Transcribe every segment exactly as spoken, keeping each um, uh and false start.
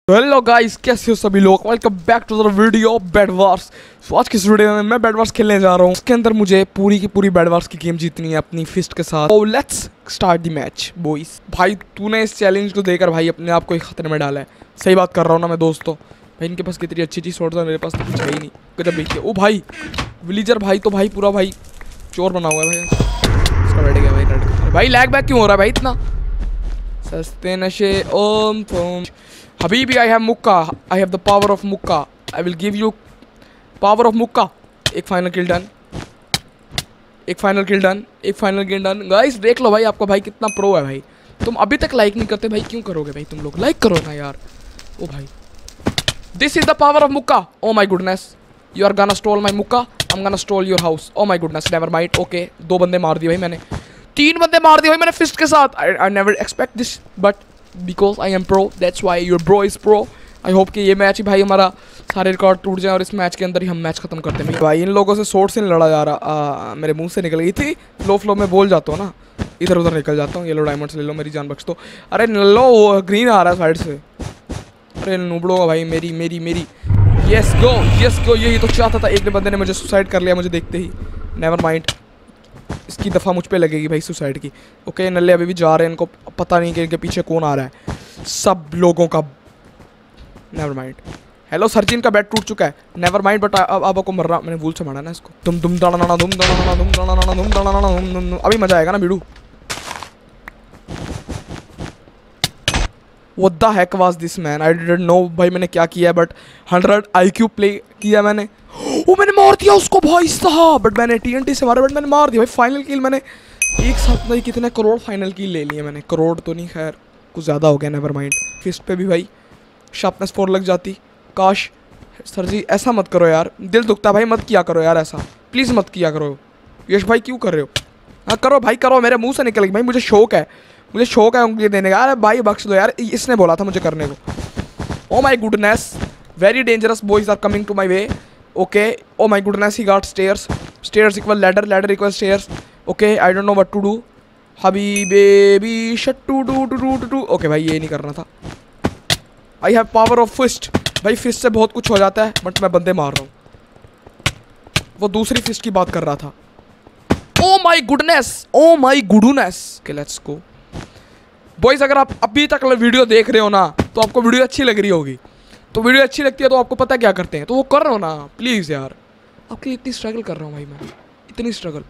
Hello guys, कैसे हो सभी लोग। Welcome back to the video bed wars. So आज की इस वीडियो में मैं बेड वार्स खेलने जा रहा हूँ। इसके अंदर मुझे पूरी की पूरी बेड वार्स की गेम जीतनी है अपनी फिस्ट के साथ। तो let's start the match boys. भाई तूने इस चैलेंज को देकर भाई अपने आप को ही खतरे में डाला है। सही बात कर रहा हूँ ना मैं दोस्तों। भाई इनके पास कितनी अच्छी अच्छी शॉट्स है, मेरे पास तो कुछ है ही नहीं। गजब देखिए ओ भाई विलीजर भाई तो भाई पूरा भाई चोर बना हुआ है भाई। इसका बैठ गया भाई। भाई लैग बैक क्यों हो रहा है भाई इतना। सस्ते नशे ओम फोम Habibi, I have मुक्का। I have the power of मुक्का। I will give you power of मुक्का। एक फाइनल किल डन, एक फाइनल किल डन, एक फाइनल किल डन। गाइस देख लो भाई आपका भाई कितना प्रो है भाई। तुम अभी तक लाइक नहीं करते भाई, क्यों करोगे भाई तुम लोग। लाइक करो ना यार। ओ भाई this is the power of मुक्का। Oh my goodness, you are gonna stole my मुक्का। I am gonna stole your house. Oh my goodness, never mind. Okay दो बंदे मार दिए भाई मैंने, तीन बंदे मार दिए भाई मैंने फिस्ट के साथ। I never expect this but because I am pro, that's why your bro is pro. I hope कि ये मैच ही भाई हमारा सारे रिकॉर्ड टूट जाए और इस मैच के अंदर ही हम मैच खत्म करते हैं। भाई इन लोगों से शॉर्ट से नहीं लड़ा जा रहा। आ, मेरे मुंह से निकल गई थी। फ्लो फ्लो में बोल जाता हूँ ना, इधर उधर निकल जाता हूँ। येलो डायमंड्स ले लो, मेरी जान बख्श दो। अरे लो वो ग्रीन आ रहा है साइड से। अरे नुबड़ो भाई मेरी मेरी मेरी यस गो यस गो। यही तो चाहता था। एक बंदे ने मुझे सुसाइड कर लिया मुझे देखते ही। नेवर माइंड, इसकी दफ़ा मुझ पे लगेगी भाई सुसाइड की। ओके नल्ले अभी भी जा रहे हैं, इनको पता नहीं कि इनके पीछे कौन आ रहा है सब लोगों का। Never mind. हेलो सरजीन का बैट टूट चुका है। नेवर माइंड बट अब अब को मर रहा। मैंने भूल से मारा ना इसको। तुम तुम दाना दाना तुम दाना दाना तुम दाना दाना तुम दाना दाना तुम तुम। अभी मजा आएगा ना बीड़ू। What the heck was this man. I didn't know भाई मैंने क्या किया बट हंड्रेड आईक्यू प्ले किया मैंने। वो मैंने मार दिया उसको भाई साहब, बट मैंने टीएनटी से मारा बट मैंने मार दिया भाई। फाइनल किल मैंने एक साथ भाई कितने करोड़ फाइनल किल ले लिए मैंने। करोड़ तो नहीं, खैर कुछ ज़्यादा हो गया। Never mind. फिस्ट पे भी भाई शार्पनेस फोर लग जाती। काश सर जी ऐसा मत करो यार, दिल दुखता भाई। मत किया करो यार ऐसा, प्लीज़ मत किया करो। यश भाई क्यों कर रहे हो। हाँ करो भाई करो, मेरे मुँह से निकल गई भाई। मुझे शौक है, मुझे शौक है उंगली देने का। अरे भाई बख्श दो यार, इसने बोला था मुझे करने को। Oh my goodness, very dangerous boys are coming to my way. Okay oh my goodness, he got stairs. Stairs equal ladder, ladder equal stairs. Okay I don't know what to do. हबी बेबी शट टू डू टू डू टू। Okay भाई ये नहीं करना था। I have power of fist. भाई फिस्ट से बहुत कुछ हो जाता है बट मैं बंदे मार रहा हूँ। वो दूसरी फिस्ट की बात कर रहा था। Oh my goodness, oh my goodness. Okay let's go boys. अगर आप अभी तक वीडियो देख रहे हो ना तो आपको वीडियो अच्छी लग रही होगी। तो वीडियो अच्छी लगती है तो आपको पता क्या करते हैं, तो वो कर रहे हो ना प्लीज़ यार। आपके लिए इतनी स्ट्रगल कर रहा हूँ भाई मैं, इतनी स्ट्रगल।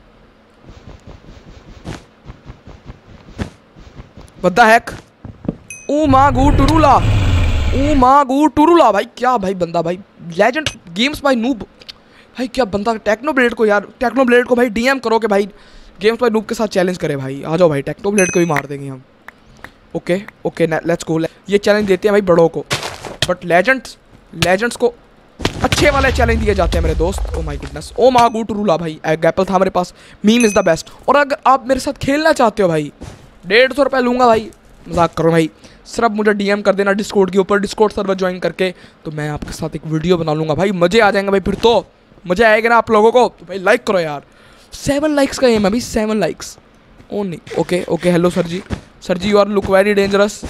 What the heck? ओ मागू टुरुला, ओ मागू टुरुला। भाई क्या भाई बंदा भाई लेजेंड गेम्स भाई नूब। भाई क्या बंदा। टेक्नोब्लेड को यार, टेक्नोब्लेड को भाई डीएम करो कि भाई गेम्स भाई नूब के साथ चैलेंज करे भाई। आ जाओ भाई, टेक्नोब्लेड को भी मार देंगे हम। Okay okay let's go. ये चैलेंज देते हैं भाई बड़ों को, बट लेजेंड्स लेजेंड्स को अच्छे वाले चैलेंज दिए जाते हैं मेरे दोस्त। ओ माय गुडनेस, ओ मागू टुरुला भाई। गैपल था मेरे पास। Meme is the best. और अगर आप मेरे साथ खेलना चाहते हो भाई, डेढ़ सौ रुपये लूँगा भाई। मजाक करो भाई, सिर्फ मुझे डीएम कर देना डिस्कॉर्ड के ऊपर। डिस्कॉर्ड सर्वर ज्वाइन करके तो मैं आपके साथ एक वीडियो बना लूँगा भाई। मज़े आ जाएंगे भाई, फिर तो मज़े आएगा ना आप लोगों को। तो भाई लाइक करो यार। सेवन लाइक्स का एम है भाई, seven likes only. Okay okay hello sir ji. Sir ji you are look very dangerous.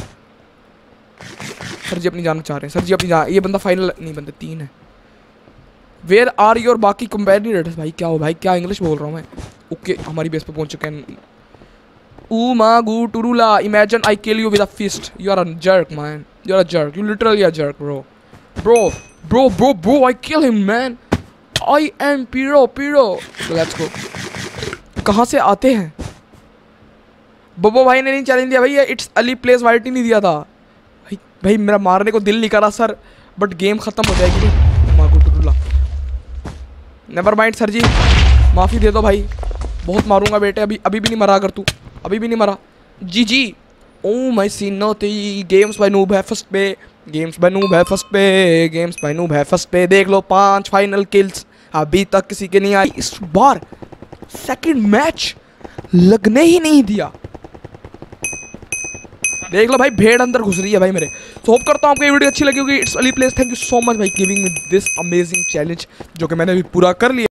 Sir ji अपनी जान चाह रहे हैं। सर जी अपनी जान। ये बंदा फाइनल नहीं, बंदे तीन है। वेयर आर योर बाकी कंपेटिटर्स। भाई क्या हो भाई, क्या इंग्लिश बोल रहा हूँ मैं। ओके हमारी बेस पे पहुंच चुके हैं। ओ मागू टुरुला, imagine I kill you with a fist. You are a jerk man, you are a jerk, you literally a jerk bro bro bro bro bro. I kill him man, I am पीरो पीरो। Let's go. कहाँ से आते हैं। बब्बो भाई ने नहीं challenge दिया भाई, इट्स अली प्लेस वाइट ही नहीं दिया था भाई। भाई मेरा मारने को दिल नहीं करा सर, बट गेम खत्म हो जाएगी। मागू टुरुला। नेवर माइंड सर जी, माफ़ी दे दो भाई। बहुत मारूंगा बेटे। अभी अभी भी नहीं मरा। अगर तू अभी भी नहीं मरा जी जी। ओ माई सी नोटी। गेम्स बाय नूब है फर्स्ट पे, गेम्स बाय नूब है फर्स्ट पे, गेम्स बाय नूब है फर्स्ट पे। देख लो पांच फाइनल किल्स अभी तक किसी के नहीं आई। इस बार सेकंड मैच लगने ही नहीं दिया। देख लो भाई भेड़ अंदर घुस रही है भाई मेरे। तो होप करता हूँ आपको ये वीडियो अच्छी लगी होगी। इट्स अली place, thank you so much भाई giving me this amazing challenge जो कि मैंने भी पूरा कर लिया।